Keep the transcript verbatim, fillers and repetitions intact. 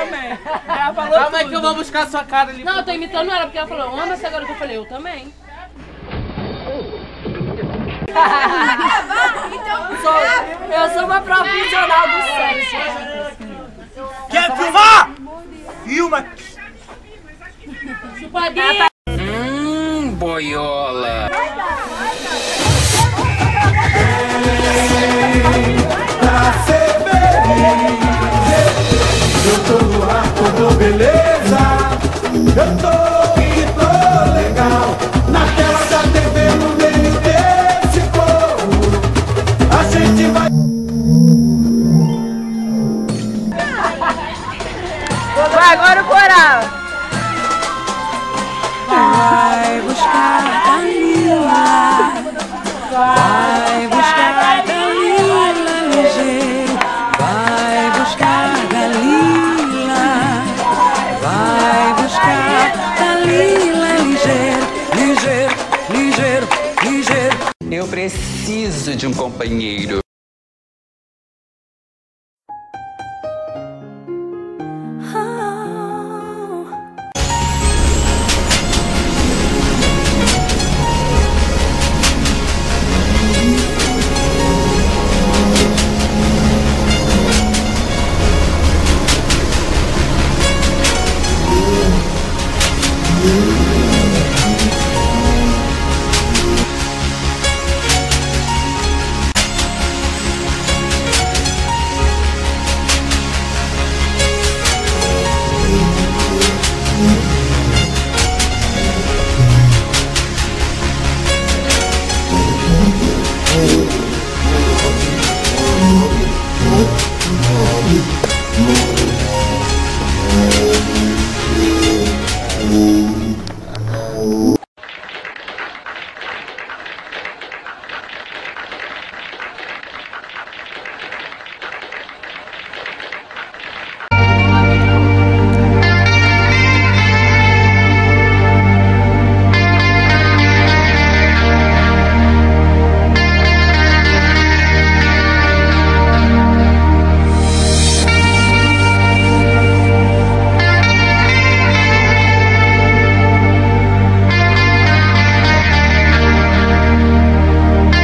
também. Ela falou Calma aí tudo. que eu vou buscar a sua cara ali. Não, eu tô imitando ela, porque ela falou, ama essa garota. Eu falei, eu também. Então, sou, eu sou uma profissional do sexo. Quer filmar? Filma! Chupadinha. Hum, boiola. Pra ser feliz, eu tô no ar, tô beleza. Eu tô e tô legal. Na tela da T V, no meio desse povo, a gente vai. Vai, agora o coral. Vai buscar Dalila, vai buscar Dalila ligeiro, vai buscar Dalila, vai buscar Dalila ligeiro, ligeiro, ligeiro, ligeiro. Eu preciso de um companheiro.